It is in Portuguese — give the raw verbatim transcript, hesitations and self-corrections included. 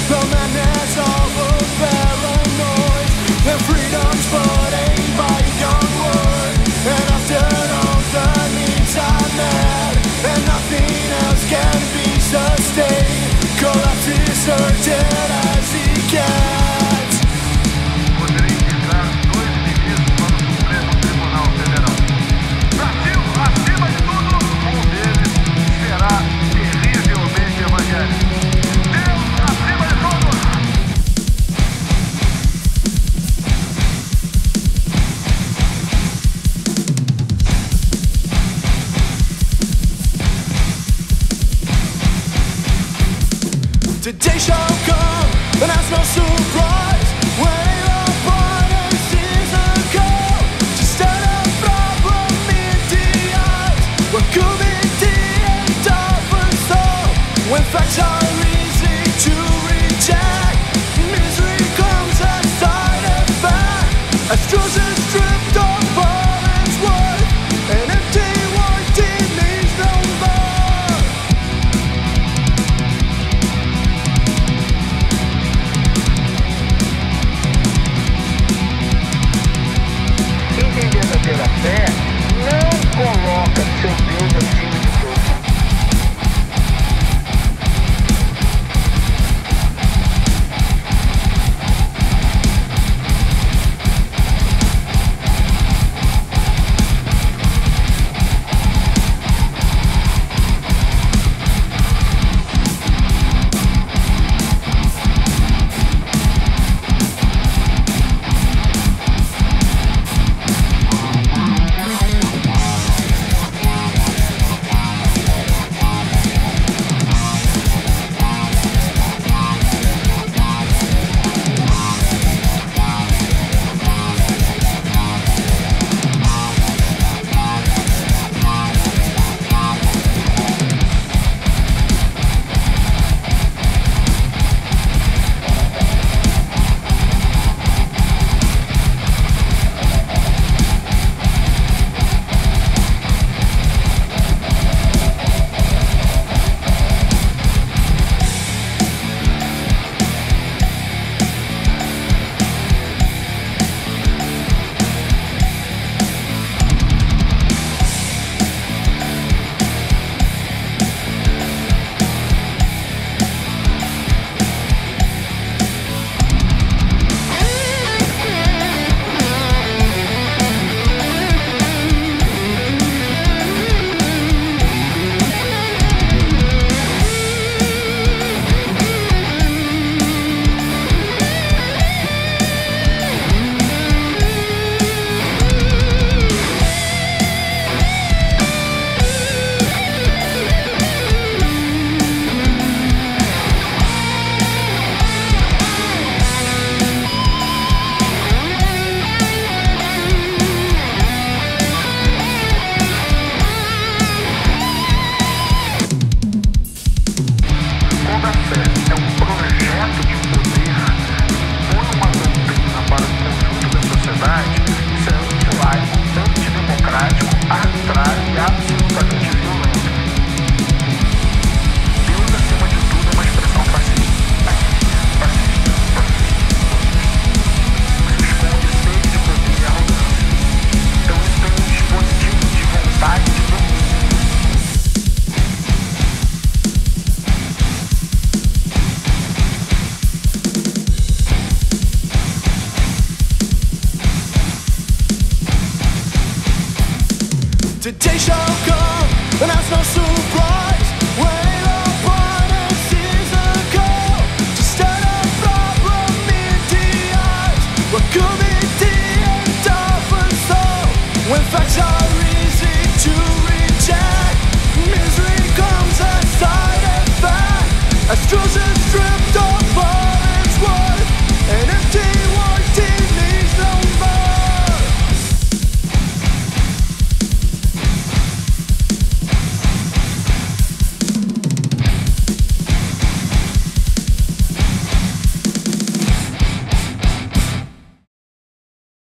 The madness of a paranoid, and freedom's but a bygone word. And often all the needs are met, and nothing else can be sustained. Collapse is certain as he gets. Poderei indicar dois ministros para o Supremo Tribunal Federal. Brasil, acima de tudo, um deles será terrivelmente evangélico. Deus acima de tudo! Today shall come, and that's no surprise. When upon a season call, just at a problem in the eyes. What could be the tougher soul when facts are easy to reject? Misery comes as side effect, as truth is stripped of all its worth. An empty word it means no more. Quem tem verdadeira fé não coloca seu Deus acima de tudo. Today shall come, and that's no surprise.